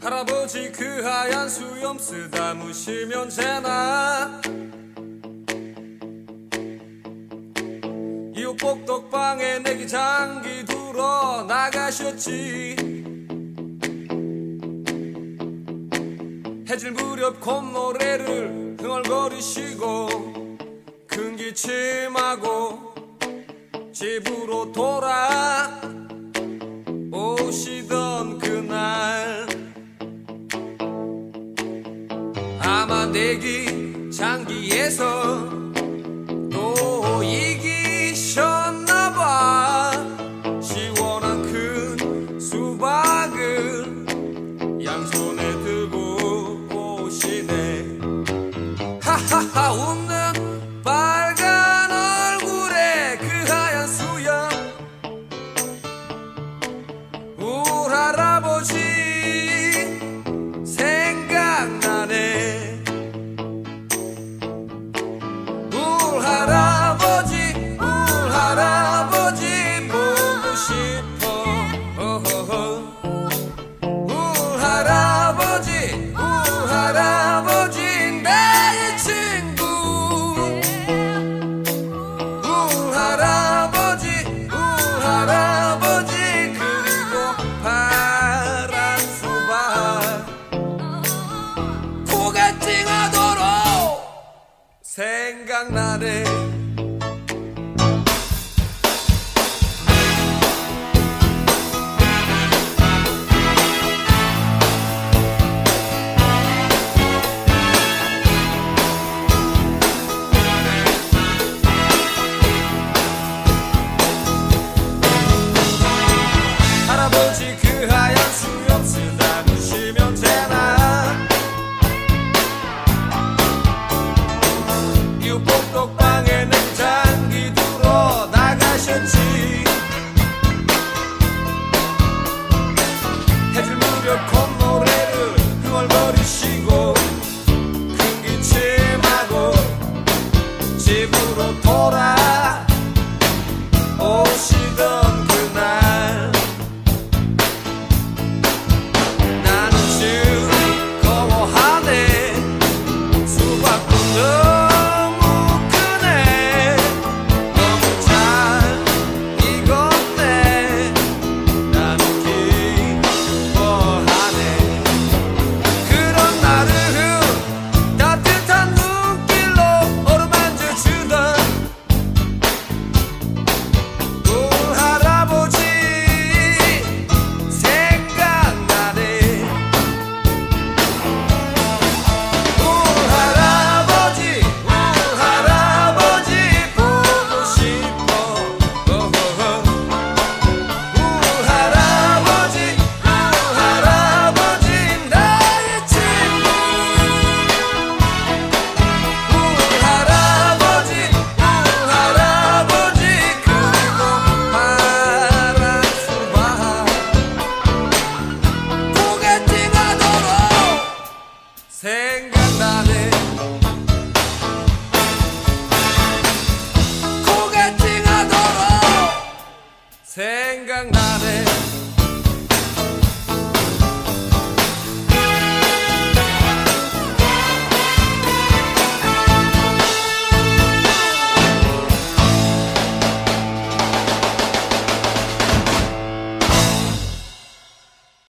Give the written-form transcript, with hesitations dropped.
할아버지 그 하얀 수염 쓰다무시면 재나 이웃 복덕방에 내기 장기 두러 나가셨지. 해질 무렵 콧노래를 흥얼거리시고 큰 기침하고 집으로 돌아오시던 그날 아마 내기 장기에서 또 이기셨나봐. 시원한 큰 수박을 양손에 들고 오시네. 하하하 웃는 빨간 얼굴에 그 하얀 수염 울 할아버지 생각나네. 울 할아버지 보고 싶어. 울 할아버지 나의 친구. 울 할아버지 그리고 파란 수박 코가 찡하도록 생각나네. 할아버지 그 하얀 수염 쓰다무시면 재나 이웃 복덕방에 냉장기 두러 나가셨지. 해질 무렵 콧노래를 흥얼거리시고 큰 기침하고 집으로 돌아오시던 그날 나는 즐거워하네. 수박도 너무 크네. 너무 잘 익었네. 나는 기뻐하네. 그런 나를 따뜻한 눈길로 어루만져 주던 울 할아버지 생각나네. 울 할아버지 보고 싶어. 울 할아버지 나의 친구. 울 할아버지 그리고 파란 수박 고개 찡하도록 생각나네. 고개 찡하도록 생각나네.